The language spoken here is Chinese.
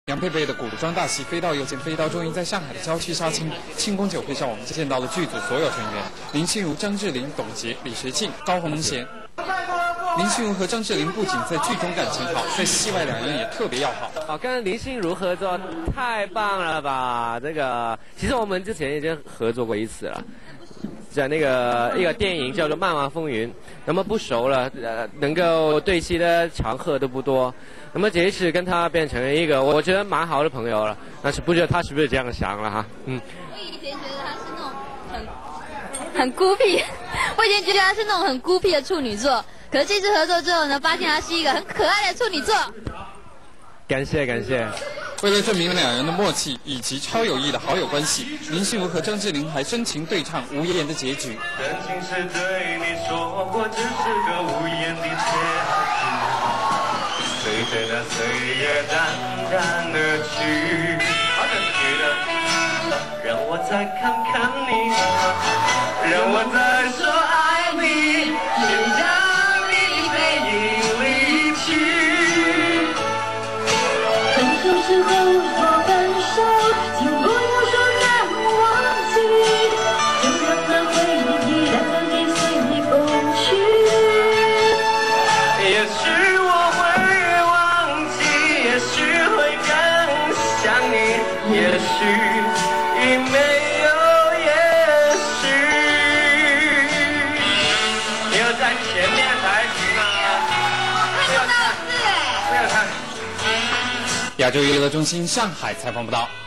杨佩佩的古装大戏《飞刀》又见飞刀终于在上海的郊区杀青。庆功酒会上，我们见到了剧组所有成员：林心如、张智霖、董洁、李学庆、高红贤。林心如和张智霖不仅在剧中感情好，在戏外两人也特别要好。 跟林心如合作太棒了吧！其实我们之前已经合作过一次了。在一个电影叫做《漫漫风云》，那么不熟了，能够对戏的场合都不多。那么这一次跟他变成了一个我觉得蛮好的朋友了，但是不知道他是不是这样想了哈？ 我以前觉得他是那种很孤僻，我以前觉得他是那种很孤僻的处女座，可是这次合作之后呢，发现他是一个很可爱的处女座。 感谢。 为了证明两人的默契以及超有意的好友关系，林心如和张智霖还深情对唱《无言的结局》。 曾经是对你说过，只是个无言的结局，随着那岁月淡淡而去。让我再看看你，让我再说爱你，先将你背影离去。分手之后多感受，请不要说难忘记，就让那回忆让你随你风去。也许我会忘记，也许会更想你，也许已没有也许。你有在前面台词吗？没有看。 亚洲娱乐中心上海采访报道。